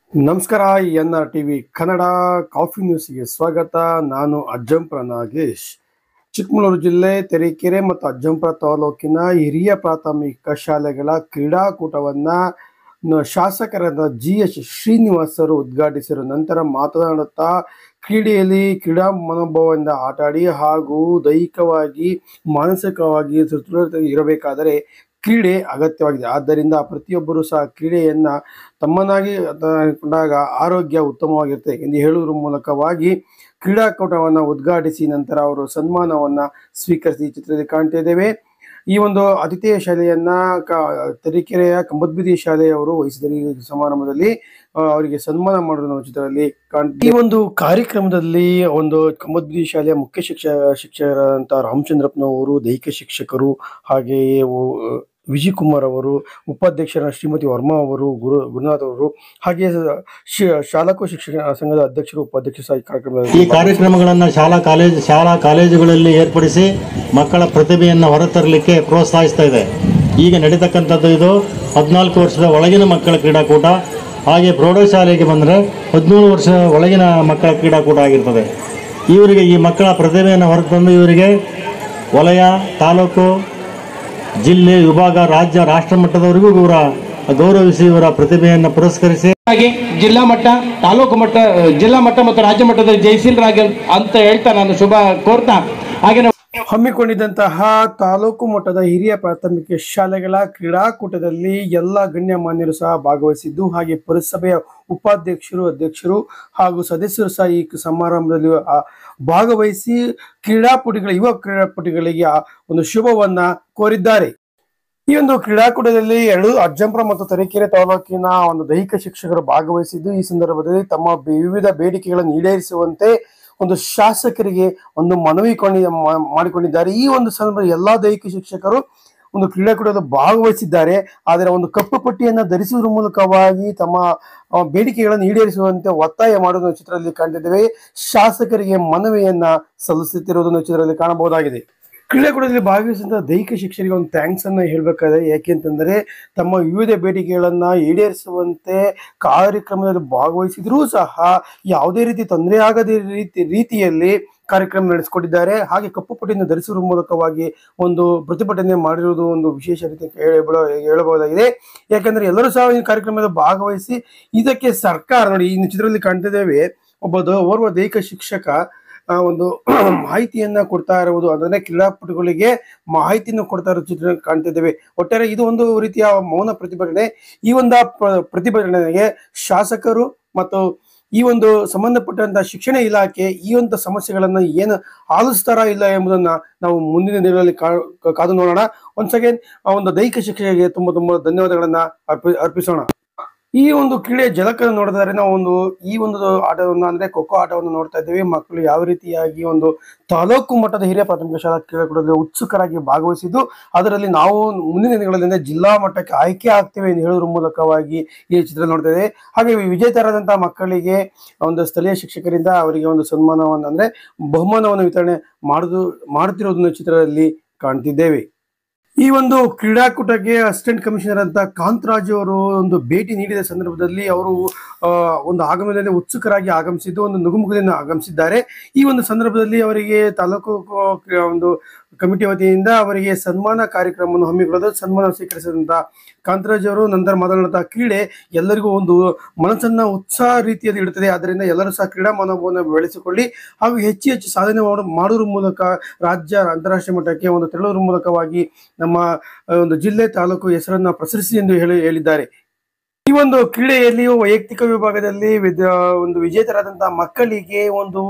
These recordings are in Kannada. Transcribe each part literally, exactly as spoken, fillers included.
ನಮಸ್ಕಾರ. N R TV Kannada coffee ನ್ಯೂಸ್ಗೆ ಸ್ವಾಗತ. ನಾನು ಅಜ್ಜಂಪುರ ನಾಗೇಶ್. ಚಿಕ್ಕಮಗಳೂರು ಜಿಲ್ಲೆ ತರೀಕೆರೆ ಮತ್ತು ಅಜ್ಜಂಪುರ ತಾಲೂಕಿನ ಹಿರಿಯ ಪ್ರಾಥಮಿಕ ಶಾಲೆಗಳ ಕ್ರೀಡಾಕೂಟವನ್ನು ಶಾಸಕರಾದ ಜಿ ಎಚ್ ಶ್ರೀನಿವಾಸರು ಉದ್ಘಾಟಿಸಿದ ನಂತರ ಮಾತನಾಡುತ್ತಾ, ಕ್ರೀಡೆಯಲ್ಲಿ ಕ್ರೀಡಾ ಮನೋಭಾವದಿಂದ ಆಟಾಡಿ ಹಾಗೂ ದೈಹಿಕವಾಗಿ ಮಾನಸಿಕವಾಗಿ ಸದೃಢ ಇರಬೇಕಾದರೆ ಕ್ರೀಡೆ ಅಗತ್ಯವಾಗಿದೆ. ಆದ್ದರಿಂದ ಪ್ರತಿಯೊಬ್ಬರೂ ಸಹ ಕ್ರೀಡೆಯನ್ನು ತಮ್ಮನ್ನಾಗಿ ಕೊಂಡಾಗ ಆರೋಗ್ಯ ಉತ್ತಮವಾಗಿರುತ್ತೆ ಎಂದು ಹೇಳುವುದರ ಮೂಲಕವಾಗಿ ಕ್ರೀಡಾಕೂಟವನ್ನು ಉದ್ಘಾಟಿಸಿ ನಂತರ ಅವರು ಸನ್ಮಾನವನ್ನು ಸ್ವೀಕರಿಸಿ ಚಿತ್ರದಲ್ಲಿ ಕಾಣ್ತಿದ್ದೇವೆ. ಈ ಒಂದು ಅತಿಥೇಯ ಶಾಲೆಯನ್ನ ತರೀಕೆರೆಯ ಕಂಬದ್ಬೀದಿ ಶಾಲೆಯವರು ವಹಿಸಿದ ಈ ಸಮಾರಂಭದಲ್ಲಿ ಅವರಿಗೆ ಸನ್ಮಾನ ಮಾಡೋದು ನಾವು ಚಿತ್ರದಲ್ಲಿ ಕಾಣ್ತೀವಿ. ಈ ಒಂದು ಕಾರ್ಯಕ್ರಮದಲ್ಲಿ ಒಂದು ಕಂಬದ್ಬೀದಿ ಶಾಲೆಯ ಮುಖ್ಯ ಶಿಕ್ಷಕ ಶಿಕ್ಷಕರಾದಂತಹ ರಾಮಚಂದ್ರಪ್ಪನವರು, ದೈಹಿಕ ಶಿಕ್ಷಕರು, ಹಾಗೆಯೇ ವಿಜಯ್ ಕುಮಾರ್ ಅವರು, ಉಪಾಧ್ಯಕ್ಷರ ಶ್ರೀಮತಿ ವರ್ಮಾ ಅವರು, ಗುರು ಗುರುನಾಥ್ ಅವರು, ಹಾಗೆಯೇ ಶಾಲಾ ಶಿಕ್ಷಕ ಸಂಘದ ಅಧ್ಯಕ್ಷರು, ಉಪಾಧ್ಯಕ್ಷ ಕಾರ್ಯಕ್ರಮದಲ್ಲಿ ಈ ಕಾರ್ಯಕ್ರಮಗಳನ್ನು ಶಾಲಾ ಕಾಲೇಜು ಶಾಲಾ ಕಾಲೇಜುಗಳಲ್ಲಿ ಏರ್ಪಡಿಸಿ ಮಕ್ಕಳ ಪ್ರತಿಭೆಯನ್ನು ಹೊರತರಲಿಕ್ಕೆ ಪ್ರೋತ್ಸಾಹಿಸ್ತಾ ಇದೆ. ಈಗ ನಡೀತಕ್ಕಂಥದ್ದು ಇದು ಹದಿನಾಲ್ಕು ವರ್ಷದ ಒಳಗಿನ ಮಕ್ಕಳ ಕ್ರೀಡಾಕೂಟ. ಹಾಗೆ ಪ್ರೌಢಶಾಲೆಗೆ ಬಂದರೆ ಹದಿನೇಳು ವರ್ಷ ಒಳಗಿನ ಮಕ್ಕಳ ಕ್ರೀಡಾಕೂಟ ಆಗಿರ್ತದೆ. ಇವರಿಗೆ ಈ ಮಕ್ಕಳ ಪ್ರತಿಭೆಯನ್ನು ಹೊರತಂದು ಇವರಿಗೆ ವಲಯ, ತಾಲೂಕು, ಜಿಲ್ಲೆ, ವಿಭಾಗ, ರಾಜ್ಯ, ರಾಷ್ಟ್ರ ಮಟ್ಟದವರೆಗೂ ಇವರ ಗೌರವಿಸಿ ಇವರ ಪ್ರತಿಭೆಯನ್ನು ಪುರಸ್ಕರಿಸಿ ಹಾಗೆ ಜಿಲ್ಲಾ ಮಟ್ಟ, ತಾಲೂಕು ಮಟ್ಟ, ಜಿಲ್ಲಾ ಮಟ್ಟ ಮತ್ತು ರಾಜ್ಯ ಮಟ್ಟದಲ್ಲಿ ಜಯಶೀಲರಾಗಿ ಅಂತ ಹೇಳ್ತಾ ನಾನು ಶುಭ ಕೋರ್ತಾ ಹಾಗೆ ಹಮ್ಮಿಕೊಂಡಿದ್ದಂತಹ ತಾಲೂಕು ಮಟ್ಟದ ಹಿರಿಯ ಪ್ರಾಥಮಿಕ ಶಾಲೆಗಳ ಕ್ರೀಡಾಕೂಟದಲ್ಲಿ ಎಲ್ಲ ಗಣ್ಯಮಾನ್ಯರು ಸಹ ಭಾಗವಹಿಸಿದ್ದು, ಹಾಗೆ ಪುರಸಭೆಯ ಉಪಾಧ್ಯಕ್ಷರು, ಅಧ್ಯಕ್ಷರು ಹಾಗೂ ಸದಸ್ಯರು ಸಹ ಈ ಸಮಾರಂಭದಲ್ಲಿ ಭಾಗವಹಿಸಿ ಕ್ರೀಡಾಪಟುಗಳ ಯುವ ಕ್ರೀಡಾಪಟುಗಳಿಗೆ ಒಂದು ಶುಭವನ್ನ ಕೋರಿದ್ದಾರೆ. ಈ ಒಂದು ಕ್ರೀಡಾಕೂಟದಲ್ಲಿ ಎರಡು ಅಜ್ಜಂಪುರ ಮತ್ತು ತರೀಕೆರೆ ತಾಲೂಕಿನ ಒಂದು ದೈಹಿಕ ಶಿಕ್ಷಕರು ಭಾಗವಹಿಸಿದ್ದು, ಈ ಸಂದರ್ಭದಲ್ಲಿ ತಮ್ಮ ವಿವಿಧ ಬೇಡಿಕೆಗಳನ್ನು ಈಡೇರಿಸುವಂತೆ ಒಂದು ಶಾಸಕರಿಗೆ ಒಂದು ಮನವಿ ಮಾಡಿಕೊಂಡಿದ್ದಾರೆ. ಈ ಒಂದು ಸಂದರ್ಭ ಎಲ್ಲಾ ದೈಹಿಕ ಶಿಕ್ಷಕರು ಒಂದು ಕ್ರೀಡಾಕೂಟದಲ್ಲಿ ಭಾಗವಹಿಸಿದ್ದಾರೆ. ಆದರೆ ಒಂದು ಕಪ್ಪು ಪಟ್ಟಿಯನ್ನು ಧರಿಸುವುದರ ಮೂಲಕವಾಗಿ ತಮ್ಮ ಬೇಡಿಕೆಗಳನ್ನು ಈಡೇರಿಸುವಂತೆ ಒತ್ತಾಯ ಮಾಡುವುದನ್ನು ಚಿತ್ರದಲ್ಲಿ ಕಾಣ್ತಿದ್ದೇವೆ. ಶಾಸಕರಿಗೆ ಮನವಿಯನ್ನ ಸಲ್ಲಿಸುತ್ತಿರುವುದನ್ನು ಚಿತ್ರದಲ್ಲಿ ಕಾಣಬಹುದಾಗಿದೆ. ಕ್ರೀಡಾಕೂಟದಲ್ಲಿ ಭಾಗವಹಿಸಿದ ದೈಹಿಕ ಶಿಕ್ಷಕರಿಗೆ ಒಂದು ಥ್ಯಾಂಕ್ಸ್ ಅನ್ನ ಹೇಳ್ಬೇಕಾದ್ರೆ, ಯಾಕೆಂತಂದ್ರೆ ತಮ್ಮ ವಿವಿಧ ಬೇಡಿಕೆಗಳನ್ನ ಈಡೇರಿಸುವಂತೆ ಕಾರ್ಯಕ್ರಮದಲ್ಲಿ ಭಾಗವಹಿಸಿದ್ರೂ ಸಹ ಯಾವುದೇ ರೀತಿ ತೊಂದರೆ ಆಗದ ರೀತಿ ರೀತಿಯಲ್ಲಿ ಕಾರ್ಯಕ್ರಮ ನಡೆಸಿಕೊಟ್ಟಿದ್ದಾರೆ. ಹಾಗೆ ಕಪ್ಪು ಪಟ್ಟಿಯನ್ನು ಧರಿಸುವ ಮೂಲಕವಾಗಿ ಒಂದು ಪ್ರತಿಭಟನೆ ಮಾಡಿರುವುದು ಒಂದು ವಿಶೇಷ ರೀತಿ ಹೇಳಬಹುದಾಗಿದೆ. ಯಾಕಂದ್ರೆ ಎಲ್ಲರೂ ಸಹ ಈ ಕಾರ್ಯಕ್ರಮದಲ್ಲಿ ಭಾಗವಹಿಸಿ ಇದಕ್ಕೆ ಸರ್ಕಾರ ನೋಡಿ ಈ ಚಿತ್ರದಲ್ಲಿ ಕಾಣ್ತಿದ್ದೇವೆ, ಒಬ್ಬ ಓರ್ವ ದೈಹಿಕ ಶಿಕ್ಷಕ ಒಂದು ಮಾಹಿತಿಯನ್ನ ಕೊಡ್ತಾ ಇರುವುದು, ಅಂದ್ರೆ ಕ್ರೀಡಾಪಟುಗಳಿಗೆ ಮಾಹಿತಿಯನ್ನು ಕೊಡ್ತಾ ಇರೋ ಚಿತ್ರ ಕಾಣ್ತಿದ್ದೇವೆ. ಒಟ್ಟಾರೆ ಇದು ಒಂದು ರೀತಿಯ ಮೌನ ಪ್ರತಿಭಟನೆ. ಈ ಒಂದು ಪ್ರತಿಭಟನೆಗೆ ಶಾಸಕರು ಮತ್ತು ಈ ಒಂದು ಸಂಬಂಧಪಟ್ಟಂತಹ ಶಿಕ್ಷಣ ಇಲಾಖೆ ಈ ಒಂದು ಸಮಸ್ಯೆಗಳನ್ನ ಏನು ಆಲಿಸ್ತಾರಾ ಇಲ್ಲ ಎಂಬುದನ್ನ ನಾವು ಮುಂದಿನ ದಿನಗಳಲ್ಲಿ ಕಾದು ನೋಡೋಣ. ಒನ್ಸ್ ಅಗೇನ್ ಆ ಒಂದು ದೈಹಿಕ ಶಿಕ್ಷಕರಿಗೆ ತುಂಬಾ ತುಂಬಾ ಧನ್ಯವಾದಗಳನ್ನ ಅರ್ಪಿ ಅರ್ಪಿಸೋಣ. ಈ ಒಂದು ಕ್ರೀಡೆ ಜಲಕನ್ನು ನೋಡಿದರೆ ನಾವು ಒಂದು ಈ ಒಂದು ಆಟವನ್ನು ಅಂದ್ರೆ ಖೋಖೋ ಆಟವನ್ನು ನೋಡ್ತಾ ಇದ್ದೇವೆ. ಮಕ್ಕಳು ಯಾವ ರೀತಿಯಾಗಿ ಒಂದು ತಾಲೂಕು ಮಟ್ಟದ ಹಿರಿಯ ಪ್ರಾಥಮಿಕ ಶಾಲಾ ಕ್ರೀಡಾಕೂಟದಲ್ಲಿ ಉತ್ಸುಕರಾಗಿ ಭಾಗವಹಿಸಿದ್ದು, ಅದರಲ್ಲಿ ನಾವು ಮುಂದಿನ ದಿನಗಳಲ್ಲಿ ಜಿಲ್ಲಾ ಮಟ್ಟಕ್ಕೆ ಆಯ್ಕೆ ಆಗ್ತೇವೆ ಎಂದು ಹೇಳುವ ಮೂಲಕವಾಗಿ ಈ ಚಿತ್ರ ನೋಡ್ತಾ ಇದ್ದೇವೆ. ಹಾಗೆ ವಿಜೇತರಾದಂತಹ ಮಕ್ಕಳಿಗೆ ಒಂದು ಸ್ಥಳೀಯ ಶಿಕ್ಷಕರಿಂದ ಅವರಿಗೆ ಒಂದು ಸನ್ಮಾನವನ್ನು ಅಂದ್ರೆ ಬಹುಮಾನವನ್ನು ವಿತರಣೆ ಮಾಡುದು ಮಾಡುತ್ತಿರುವುದನ್ನು ಚಿತ್ರದಲ್ಲಿ ಕಾಣ್ತಿದ್ದೇವೆ. ಈ ಒಂದು ಕ್ರೀಡಾಕೂಟಕ್ಕೆ ಅಸಿಸ್ಟೆಂಟ್ ಕಮಿಷನರ್ ಅಂತ ಕಾಂತರಾಜು ಅವರು ಒಂದು ಭೇಟಿ ನೀಡಿದ ಸಂದರ್ಭದಲ್ಲಿ ಅವರು ಒಂದು ಆಗಮನದಲ್ಲಿ ಉತ್ಸುಕರಾಗಿ ಆಗಮಿಸಿದ್ದು, ಒಂದು ನುಗುಮುಖದಿಂದ ಆಗಮಿಸಿದ್ದಾರೆ. ಈ ಒಂದು ಸಂದರ್ಭದಲ್ಲಿ ಅವರಿಗೆ ತಾಲೂಕು ಒಂದು ಕಮಿಟಿ ವತಿಯಿಂದ ಅವರಿಗೆ ಸನ್ಮಾನ ಕಾರ್ಯಕ್ರಮವನ್ನು ಹಮ್ಮಿಕೊಳ್ಳೋದು, ಸನ್ಮಾನ ಸ್ವೀಕರಿಸಿದಂತ ಕಾಂತರಾಜ್ ಅವರು ನಂತರ ಮಾತನಾಡುತ್ತಾ, ಕ್ರೀಡೆ ಎಲ್ಲರಿಗೂ ಒಂದು ಮನಸ್ಸನ್ನ ಉತ್ಸಾಹ ರೀತಿಯಲ್ಲಿ ಇಡುತ್ತದೆ. ಆದ್ದರಿಂದ ಎಲ್ಲರೂ ಸಹ ಕ್ರೀಡಾ ಮನೋಭಾವವನ್ನು ಬೆಳೆಸಿಕೊಳ್ಳಿ ಹಾಗೂ ಹೆಚ್ಚು ಹೆಚ್ಚು ಸಾಧನೆ ಮಾಡುವುದರ ಮೂಲಕ ರಾಜ್ಯ ಅಂತಾರಾಷ್ಟ್ರೀಯ ಮಟ್ಟಕ್ಕೆ ಒಂದು ತೆರಳುವುದರ ಮೂಲಕವಾಗಿ ನಮ್ಮ ಒಂದು ಜಿಲ್ಲೆ, ತಾಲೂಕು ಹೆಸರನ್ನ ಪ್ರಸರಿಸಿ ಎಂದು ಹೇಳಿ ಹೇಳಿದ್ದಾರೆ. ಈ ಒಂದು ಕ್ರೀಡೆಯಲ್ಲಿ ವೈಯಕ್ತಿಕ ವಿಭಾಗದಲ್ಲಿ ವಿದ್ಯಾ ಒಂದು ವಿಜೇತರಾದಂತಹ ಮಕ್ಕಳಿಗೆ ಒಂದು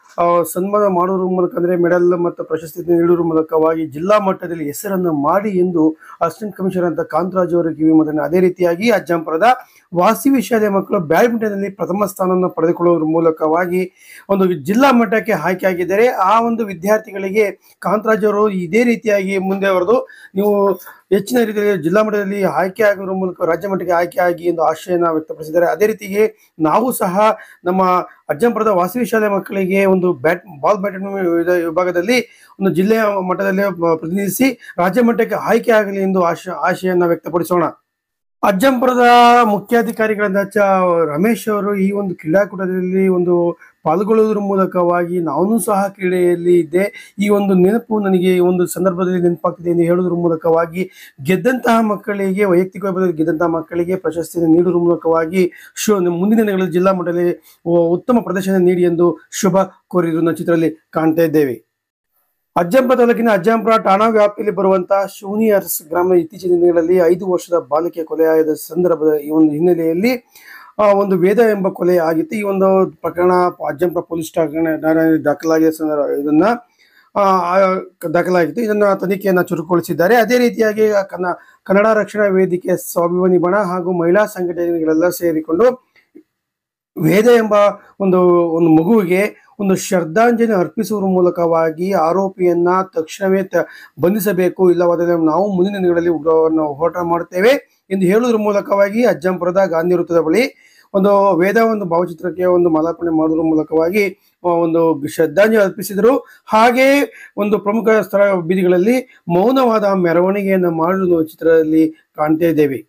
ಸನ್ಮಾನ ಮಾಡುವ ಮೂಲಕ ಅಂದ್ರೆ ಮೆಡಲ್ ಮತ್ತು ಪ್ರಶಸ್ತಿ ನೀಡುವ ಮೂಲಕವಾಗಿ ಜಿಲ್ಲಾ ಮಟ್ಟದಲ್ಲಿ ಹೆಸರನ್ನು ಮಾಡಿ ಎಂದು ಅಸಿಸ್ಟೆಂಟ್ ಕಮಿಷನರ್ ಅಂತ ಕಾಂತರಾಜ್ ಅವರು ಕಿವಿ ಮಾತನಾಡಿದ್ದಾರೆ. ಅದೇ ರೀತಿಯಾಗಿ ಅಜ್ಜಂಪುರದ ವಾಸವಿ ಶಾಲೆಯ ಮಕ್ಕಳು ಬ್ಯಾಡ್ಮಿಂಟನ್ ನಲ್ಲಿ ಪ್ರಥಮ ಸ್ಥಾನವನ್ನು ಪಡೆದುಕೊಳ್ಳುವ ಮೂಲಕವಾಗಿ ಒಂದು ಜಿಲ್ಲಾ ಮಟ್ಟಕ್ಕೆ ಆಯ್ಕೆ ಆಗಿದ್ದಾರೆ. ಆ ಒಂದು ವಿದ್ಯಾರ್ಥಿಗಳಿಗೆ ಕಾಂತರಾಜ್ ಅವರು ಇದೇ ರೀತಿಯಾಗಿ ಮುಂದೆ ಬರೆದು ನೀವು ಹೆಚ್ಚಿನ ರೀತಿಯಲ್ಲಿ ಜಿಲ್ಲಾ ಮಟ್ಟದಲ್ಲಿ ಆಯ್ಕೆ ಆಗಿರುವ ಮೂಲಕ ರಾಜ್ಯ ಮಟ್ಟಕ್ಕೆ ಆಯ್ಕೆ ಆಗಿ ಎಂದು ಆಶಯನ ವ್ಯಕ್ತಪಡಿಸಿದ್ದಾರೆ. ಅದೇ ರೀತಿಗೆ ನಾವು ಸಹ ನಮ್ಮ ಅಜ್ಜಂಪುರದ ವಾಸವಿ ಶಾಲೆ ಮಕ್ಕಳಿಗೆ ಒಂದು ಬ್ಯಾಟ್ ಬಾಲ್ ಬ್ಯಾಡ್ಮಿಂಟನ್ ವಿಭಾಗದಲ್ಲಿ ಒಂದು ಜಿಲ್ಲೆಯ ಮಟ್ಟದಲ್ಲಿ ಪ್ರತಿನಿಧಿಸಿ ರಾಜ್ಯ ಮಟ್ಟಕ್ಕೆ ಆಯ್ಕೆ ಆಗಲಿ ಎಂದು ಆಶ ಆಶಯನ ವ್ಯಕ್ತಪಡಿಸೋಣ. ಅಜ್ಜಂಪುರದ ಮುಖ್ಯಾಧಿಕಾರಿಗಳಾದ ಚ ರಮೇಶ್ ಅವರು ಈ ಒಂದು ಕ್ರೀಡಾಕೂಟದಲ್ಲಿ ಒಂದು ಪಾಲ್ಗೊಳ್ಳುವುದರ ಮೂಲಕವಾಗಿ ನಾನು ಸಹ ಕ್ರೀಡೆಯಲ್ಲಿ ಇದ್ದೆ, ಈ ಒಂದು ನೆನಪು ನನಗೆ ಈ ಒಂದು ಸಂದರ್ಭದಲ್ಲಿ ನೆನಪಾಗ್ತಿದೆ ಎಂದು ಹೇಳುವುದರ ಮೂಲಕವಾಗಿ ಗೆದ್ದಂತಹ ಮಕ್ಕಳಿಗೆ ವೈಯಕ್ತಿಕವಾಗಿ ಗೆದ್ದಂತಹ ಮಕ್ಕಳಿಗೆ ಪ್ರಶಸ್ತಿಯನ್ನು ನೀಡುವುದರ ಮೂಲಕವಾಗಿ ಶು ಮುಂದಿನ ದಿನಗಳಲ್ಲಿ ಜಿಲ್ಲಾ ಮಟ್ಟದಲ್ಲಿ ಉತ್ತಮ ಪ್ರದರ್ಶನ ನೀಡಿ ಎಂದು ಶುಭ ಕೋರಿರುವುದನ್ನು ಚಿತ್ರದಲ್ಲಿ ಕಾಣ್ತಾ ಇದ್ದೇವೆ. ಅಜ್ಜಂಪುರ ತಾಲೂಕಿನ ಅಜ್ಜಂಪುರ ಠಾಣಾ ವ್ಯಾಪ್ತಿಯಲ್ಲಿ ಬರುವಂತಹ ಶೂನಿಯರ್ಸ್ ಗ್ರಾಮದ ಇತ್ತೀಚಿನ ದಿನಗಳಲ್ಲಿ ಐದು ವರ್ಷದ ಬಾಲಕಿಯ ಕೊಲೆಯಾದ ಸಂದರ್ಭದ ಈ ಒಂದು ಹಿನ್ನೆಲೆಯಲ್ಲಿ ಒಂದು ವೇದ ಎಂಬ ಕೊಲೆ ಆಗಿತ್ತು. ಈ ಒಂದು ಪ್ರಕರಣ ಅಜ್ಜಂಪುರ ಪೊಲೀಸ್ ಠಾಣೆಯಲ್ಲಿ ದಾಖಲಾಗಿದ್ದ ಸಂದರ್ಭ ಇದನ್ನ ದಾಖಲಾಗಿತ್ತು. ಇದನ್ನ ತನಿಖೆಯನ್ನ ಚುರುಕುಗೊಳಿಸಿದ್ದಾರೆ. ಅದೇ ರೀತಿಯಾಗಿ ಕನ್ನ ಕನ್ನಡ ರಕ್ಷಣಾ ವೇದಿಕೆ, ಸ್ವಾಭಿಮಾನಿ ಬಣ ಹಾಗೂ ಮಹಿಳಾ ಸಂಘಟನೆಗಳೆಲ್ಲ ಸೇರಿಕೊಂಡು ವೇದ ಎಂಬ ಒಂದು ಒಂದು ಮಗುವಿಗೆ ಒಂದು ಶ್ರದ್ಧಾಂಜಲಿ ಅರ್ಪಿಸುವ ಮೂಲಕವಾಗಿ ಆರೋಪಿಯನ್ನ ತಕ್ಷಣವೇ ಬಂಧಿಸಬೇಕು, ಇಲ್ಲವಾದರೆ ನಾವು ಮುಂದಿನ ದಿನಗಳಲ್ಲಿ ಉಗ್ರವನ್ನು ಹೋರಾಟ ಮಾಡುತ್ತೇವೆ ಎಂದು ಹೇಳುವುದರ ಮೂಲಕವಾಗಿ ಅಜ್ಜಂಪುರದ ಗಾಂಧಿ ವೃತ್ತದ ಬಳಿ ಒಂದು ವೇದ ಒಂದು ಭಾವಚಿತ್ರಕ್ಕೆ ಒಂದು ಮಾಲಾರ್ಪಣೆ ಮಾಡುವುದರ ಮೂಲಕವಾಗಿ ಒಂದು ಶ್ರದ್ಧಾಂಜಲಿ ಅರ್ಪಿಸಿದರು. ಹಾಗೆ ಒಂದು ಪ್ರಮುಖ ಸ್ಥಳ ಬೀದಿಗಳಲ್ಲಿ ಮೌನವಾದ ಮೆರವಣಿಗೆಯನ್ನು ಮಾಡುವ ಚಿತ್ರದಲ್ಲಿ ಕಾಣ್ತಾ ಇದ್ದೇವೆ.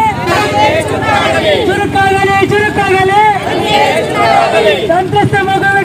ಸಂತ್ರಸ್ತ ಮಗು